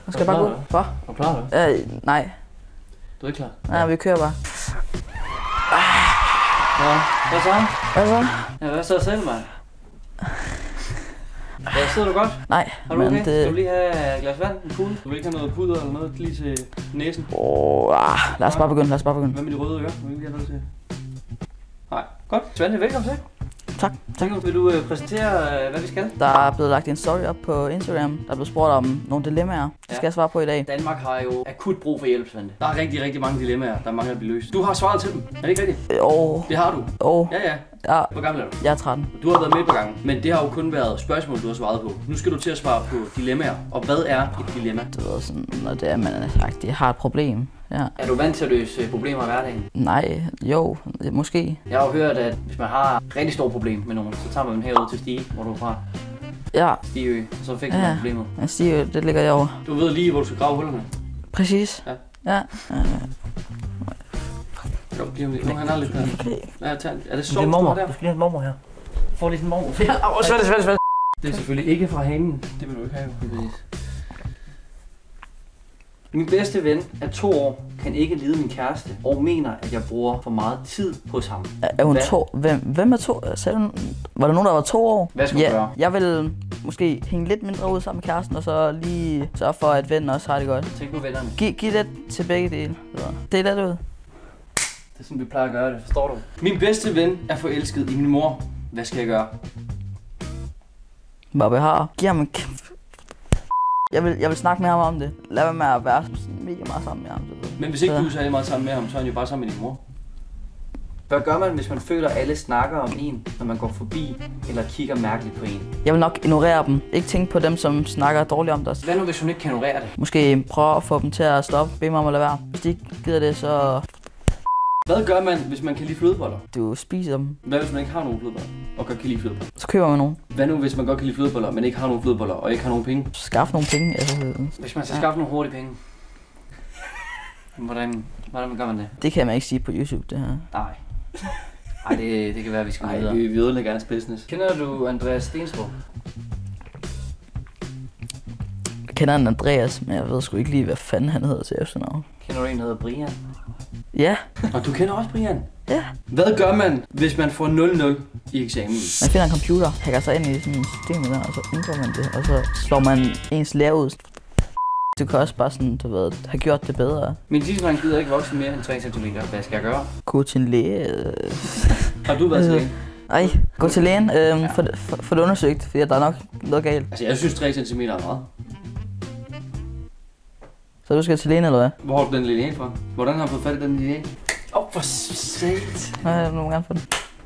Skal jeg bare gå? Hvad? Er du klar? Nej. Du er ikke klar? Nej, vi kører bare. Ja, hvad så? Hvad så? Ja, hvad så selv, mand? Ja, sidder du godt? Nej, har du okay? Skal du lige have et glas vand, en pude? Du vil ikke have noget puder eller noget lige til næsen? Lad os bare begynde, Hvad med de røde ører? Vil ikke have noget til? Nej, godt. Svante, velkommen til. Tak. Vil du præsentere, hvad vi skal? Der er blevet lagt en story op på Instagram. Der er blevet spurgt om nogle dilemmaer. Det skal jeg svare på i dag. Danmark har jo akut brug for hjælp, Svante. Der er rigtig mange dilemmaer, der mangler at blive løst. Du har svaret til dem, er det ikke rigtigt? Det har du. Ja. Hvor gammel er du? Jeg er 13. Du har været med på gangen, men det har jo kun været spørgsmål, du har svaret på. Nu skal du til at svare på dilemmaer. Og hvad er et dilemma? Du ved sådan, når det er, man har et problem. Ja. Er du vant til at løse problemer i hverdagen? Nej, jo, måske. Jeg har jo hørt, at hvis man har et rigtig stort problem med nogen, så tager man dem herud til Stige, hvor du er fra. Ja. Stigeø, og så fikser man problemet. Ja, Stigeø, det ligger jeg over. Du ved lige, hvor du skal grave hullerne? Præcis. Ja. Jo, nu han har lidt der. Ja, er det så mormor? Du skal lige have en mormor her. Få lige sådan en mormor. Svend. Det er selvfølgelig ikke fra hanen. Det vil du ikke have, jo. Min bedste ven er 2 år, kan ikke lide min kæreste, og mener, at jeg bruger for meget tid hos ham. Er hun 2? Hvem er 2? Var der nogen, der var 2 år? Hvad skal du gøre? Jeg vil måske hænge lidt mindre ud sammen med kæresten, og så lige sørge for, at vennen også har det godt. Tænk på vennerne. Giv lidt til begge dele. Det er lidt ud. Det er sådan, vi plejer at gøre det, forstår du? Min bedste ven er forelsket i min mor. Hvad skal jeg gøre? Bobby har. Giv ham en Jeg vil snakke med ham om det. Lad være med at være mega meget sammen med ham. Men hvis ikke du er særlig meget sammen med ham, så er han jo bare sammen med din mor. Hvad gør man, hvis man føler, at alle snakker om en, når man går forbi eller kigger mærkeligt på en? Jeg vil nok ignorere dem. Ikke tænke på dem, som snakker dårligt om dig. Hvad nu, hvis hun ikke kan ignorere det? Måske prøve at få dem til at stoppe. Bede mig om at lade være. Hvis de ikke gider det, så... Hvad gør man, hvis man kan lide flødeboller? Du spiser dem. Hvad hvis man ikke har nogen flødeboller og godt kan lide flødeboller? Så køber man nogen. Hvad nu, hvis man godt kan lide flødeboller, men ikke har nogen flødeboller og ikke har nogen penge? Skaffe nogle penge. Hvis man skal skaffe nogle hurtige penge. Hvordan gør man det? Det kan man ikke sige på YouTube, det her. Nej. Ej, det kan være, vi skal videre. Vi ødelægger hans business. Kender du Andreas Stensgaard? Jeg kender en Andreas, men jeg ved sgu ikke lige, hvad fanden han hedder til efternavn. Kender du en, der hedder Brian? Ja. Og du kender også Brian? Ja. Hvad gør man, hvis man får 0-0 i eksamen? Man finder en computer, hacker sig ind i sådan et system der, og så indgår man det, og så slår man ens lærer ud. Du kan også bare sådan, du ved, have gjort det bedre. Min tidsdreng gider ikke vokse mere end 3 cm. Hvad skal jeg gøre? Gå til en læge. Har du været til lægen? Nej, gå til lægen. Få det undersøgt, fordi der er nok noget galt. Altså, jeg synes 3 cm er meget. Så du skal til lægen, eller hvad? Hvor har du den lineal fra? Hvordan har du fået fat i den lineal? For sat. Nej, du må gerne få den.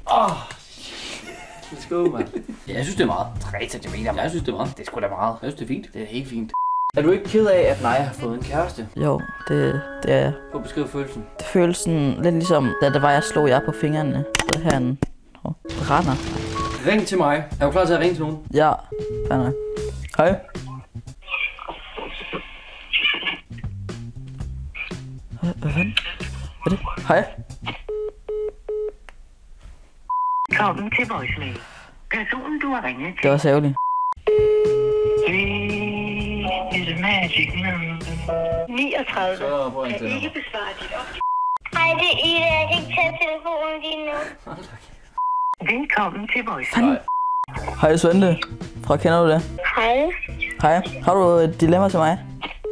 Let's go, mand. Ja, jeg synes, det er meget. 3 cm. Jeg synes, det er meget. Det er sgu da meget. Jeg synes, det er fint. Det er helt fint. Er du ikke ked af, at Naja har fået en kæreste? Jo, det er jeg. Prøv at beskrive følelsen. Det føles sådan lidt ligesom, da det var, jeg slog jer på fingrene. Så herinde. Brænder. Ring til mig. Er du klar til at ringe til nogen? Ja, fandme. Hej. Hvad fanden? Hvad er det? Hej. Velkommen til voicemail. Personen, du har ringet til. Det var så ærgerligt. Is a magic number. 39. Så prøv at Kan ikke besvare dit Hej, det er Ida. Jeg kan ikke tage telefonen lige nu. Velkommen til voicemail. Hej Svante. Kender du det? Hej. Hej. Har du et dilemma til mig?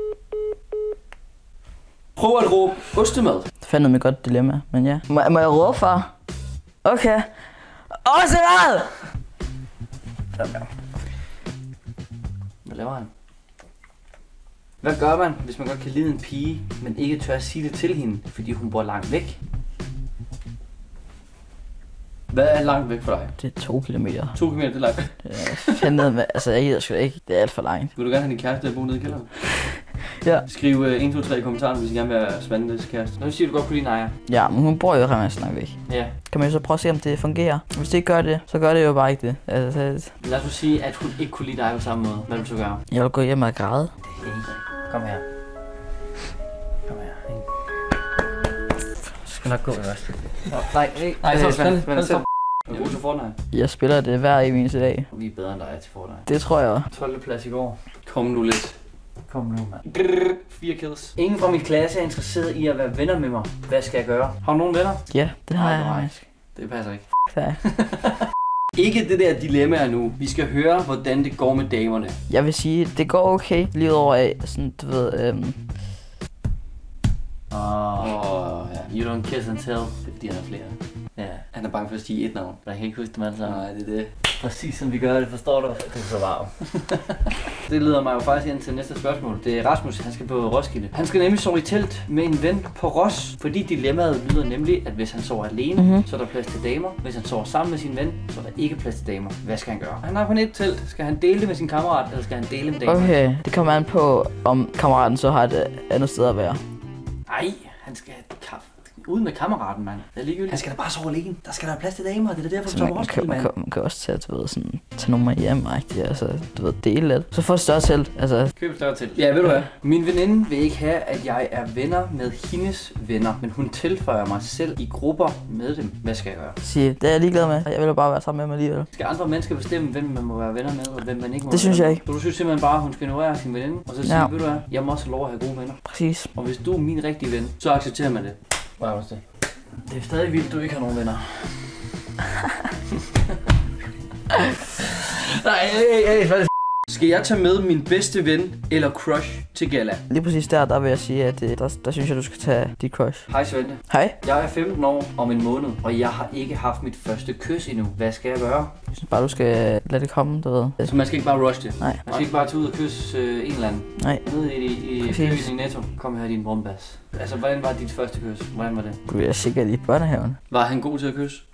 Prøv at råbe ostemad. Det fandt noget med godt dilemma, men ja. Må jeg råbe, far? Okay. Ostemad! Hvad laver han? Hvad gør man, hvis man godt kan lide en pige, men ikke tør at sige det til hende, fordi hun bor langt væk? Hvad er langt væk fra dig? Det er 2 kilometer. 2 kilometer, det er langt. Det er noget med, altså jeg gider sgu ikke. Det er alt for langt. Vil du gerne have din kæreste at bo nede i kælderen? Ja. Skriv 1, 2, 3 i kommentarerne, hvis I gerne vil være Svantes kæreste. Nu siger du godt kunne lide Naja. Ja, men hun bor jo rigtig langt væk. Ja. Kan man jo så prøve at se, om det fungerer. Hvis det ikke gør det, så gør det jo bare ikke det. Altså, Lad os sige, at hun ikke kunne lide dig på samme måde. Hvad vil du så gøre? Jeg vil gå hjem og græde. Kom her. Kom her. Så skal nok gå først. Nej, så Svend. Er du god til Fortnite? Jeg spiller det hver eneste dag. Vi er bedre end dig til Fortnite. Det tror jeg. 12. plads i går. Kom nu lidt. Kom nu, mand. 4 kills. Ingen fra min klasse er interesseret i at være venner med mig. Hvad skal jeg gøre? Har du nogen venner? Ja, det har jeg. Nej, det passer ikke. Ja. Ikke det der dilemmaer nu. Vi skal høre, hvordan det går med damerne. Jeg vil sige, det går okay. Lige over af, sådan, du ved, Ja. You don't kiss and tell. Det er fordi, han er flere. Ja, han er bange for at sige et navn. Jeg kan ikke huske dem alle sammen. Nej, det er det. Præcis som vi gør det, forstår du? Det er så varmt. Det leder mig jo faktisk ind til næste spørgsmål. Det er Rasmus, han skal på Roskilde. Han skal nemlig sove i telt med en ven på Ros, fordi dilemmaet lyder nemlig, at hvis han sover alene, så er der plads til damer. Hvis han sover sammen med sin ven, så er der ikke plads til damer. Hvad skal han gøre? Han har kun et telt. Skal han dele det med sin kammerat, eller skal han dele med damer? okay. Det kommer an på, om kammeraten så har et andet sted at være. Nej, han skal have kaffe. Uden med kammeraten, mand. Det er ligegyldigt. Han skal da bare sove alene. Der skal der plads til damer. Det er derfor, du tager Roskilde, mand. Man kan også tage, du ved, sådan, tage nogle med hjem, altså, du ved, dele lidt. Så få et større telt, altså. Køb et større telt. Ja, ved du hvad? Min veninde vil ikke have, at jeg er venner med hendes venner, men hun tilføjer mig selv i grupper med dem. Hvad skal jeg gøre? Sige, det er jeg ligeglad med. Jeg vil jo bare være sammen med mig alligevel. Skal andre mennesker bestemme, hvem man må være venner med, og hvem man ikke må? Det synes jeg ikke. Så du synes simpelthen bare, at hun skal ignorere sin veninde, og så sige, ved du hvad? Jeg må også have lov at have gode venner. Præcis. Og hvis du er min rigtige ven, så accepterer man det. Hvad er det? Det er stadig vildt, du ikke har nogen venner. Nej, skal jeg tage med min bedste ven eller crush til gala? Lige præcis der vil jeg sige, at der synes jeg, du skal tage dit crush. Hej Svante. Hej. Jeg er 15 år om en måned, og jeg har ikke haft mit første kys endnu. Hvad skal jeg gøre? Jeg synes bare, du skal lade det komme, du ved. Så man skal ikke bare rush det? Nej. Man skal ikke bare tage ud og kysse en eller anden? Nej. Nede i Netto. Kom her, din brumbas. Altså, hvordan var dit første kys? Hvordan var det? Du er sikkert i børnehaven. Var han god til at kysse?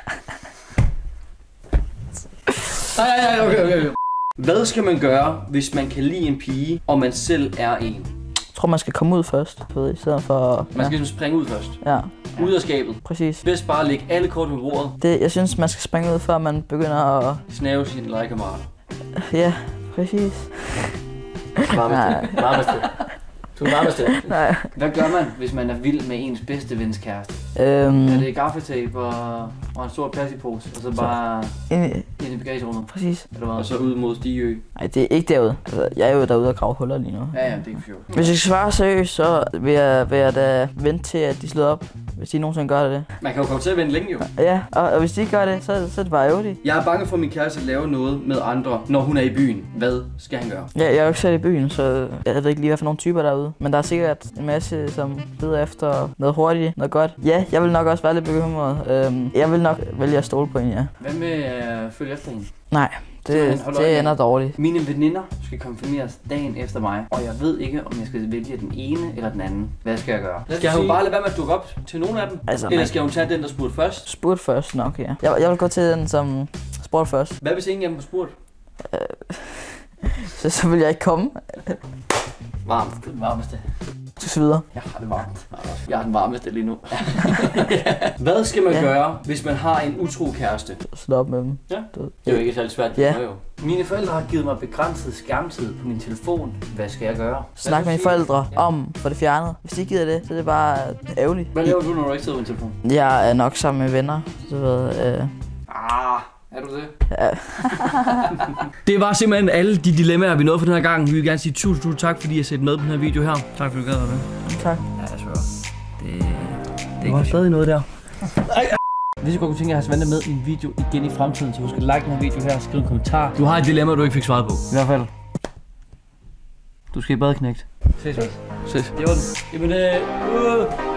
Nej, okay. Hvad skal man gøre, hvis man kan lide en pige, og man selv er en? Jeg tror, man skal komme ud først, du ved, i stedet for... Man skal springe ud først. Ja. Ud af skabet. Præcis. Bedst bare lægge alle kort på bordet. Jeg synes, man skal springe ud, før man begynder at... Snave sine legekammerater. Ja, præcis. Varmeste. Du er varmeste. Nej. Hvad gør man, hvis man er vild med ens bedste vens kæreste? Er det gaffatape og en stor plastikpose, og så bare ind i bagagerummet? Præcis. Og så ud mod Stigø? Nej, det er ikke derude. Altså, jeg er jo derude og grave huller lige nu. Ja, det er ikke sjovt. Hvis jeg skal svare seriøst, så vil jeg da vente til, at de slår op. Hvis de nogensinde gør det. Man kan jo komme til at vente længe jo. Ja, og hvis de ikke gør det, så er det bare ærgerligt. Jeg er bange for, at min kæreste laver noget med andre, når hun er i byen. Hvad skal han gøre? Ja, jeg er jo ikke selv i byen, så jeg ved ikke lige, hvad for nogle typer derude. Men der er sikkert en masse, som leder efter noget hurtigt, noget godt. Ja, jeg vil nok også være lidt bekymret. Jeg vil nok vælge at stole på hende, ja. Hvad med at følge efter hende? Nej. Det ender dårligt. Mine veninder skal konfirmeres dagen efter mig, og jeg ved ikke, om jeg skal vælge den ene eller den anden. Hvad skal jeg gøre? Skal hun bare lade være med at dukke op til nogle af dem? Altså, eller skal hun tage den, der spurgte først? Spurgte først nok, ja. Jeg vil gå til den, som spurgte først. Hvad hvis ingen af dem har spurgt? Så vil jeg ikke komme. Varmt. Det er den varmeste. Så videre. Jeg har det varmt. Jeg har den varmeste lige nu. Hvad skal man gøre, hvis man har en utro kæreste? Slå op med dem. Ja. Det er jo ikke særlig svært. Ja. Mine forældre har givet mig begrænset skærmtid på min telefon. Hvad skal jeg gøre? Snak med mine forældre om for det fjernet. Hvis de gider det, så er det bare ærgerligt. Hvad laver du, når du ikke sidder på din telefon? Jeg er nok sammen med venner. Så ved, er du det? Ja. Det var simpelthen alle de dilemmaer, vi nåede for den her gang. Vi vil gerne sige tusind tak, fordi I har set med på den her video her. Tak fordi du gad være med. Tak. Ja, jeg svører. Det var stadig noget der. Hvis du godt kunne tænke jer at have Svante med i en video igen i fremtiden, så husk at like den her video her og skriv en kommentar. Du har et dilemma, du ikke fik svaret på. I hvert fald. Du skal i badeknægt. Ses. Ses. Det var den. Jamen,